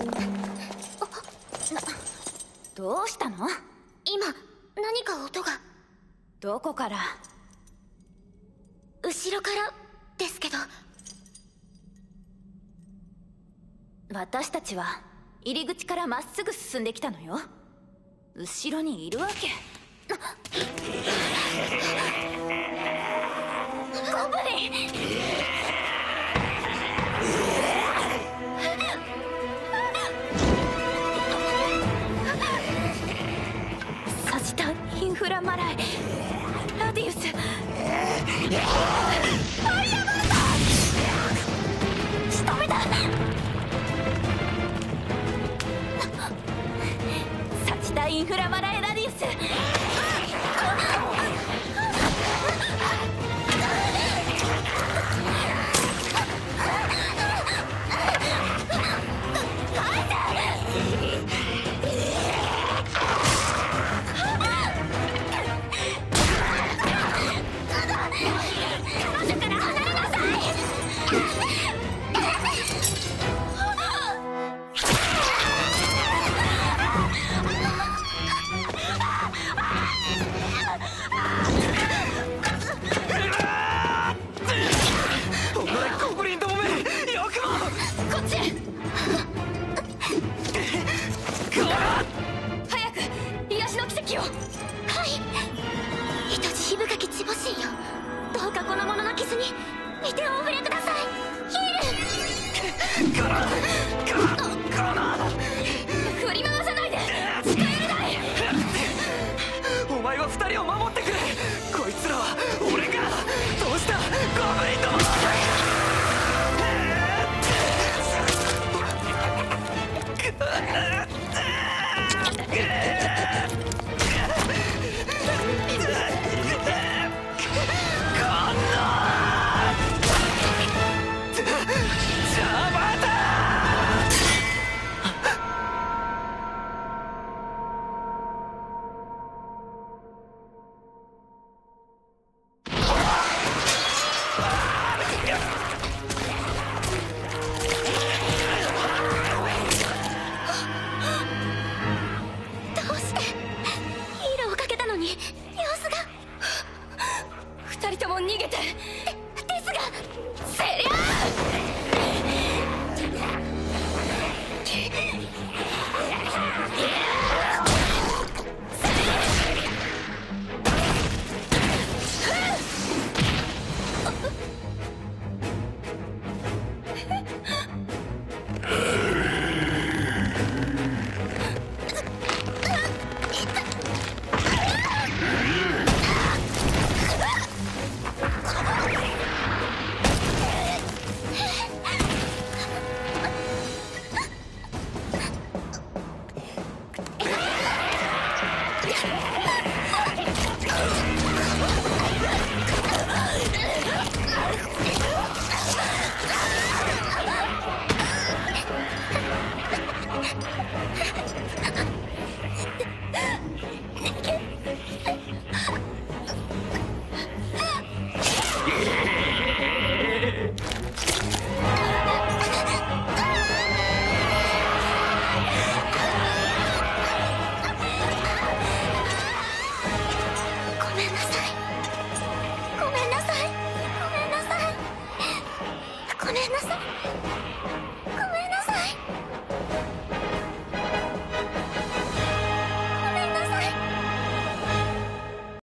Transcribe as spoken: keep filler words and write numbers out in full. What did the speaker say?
どうしたの？ 今何か音が。 どこから？ 後ろからですけど。 私たちは入り口からまっすぐ進んできたのよ。後ろにいるわけ。ゴブリン！サジタ・インフラマライラディウス。ファイアボルト！仕留めた！サジタ・インフラマライラディウス。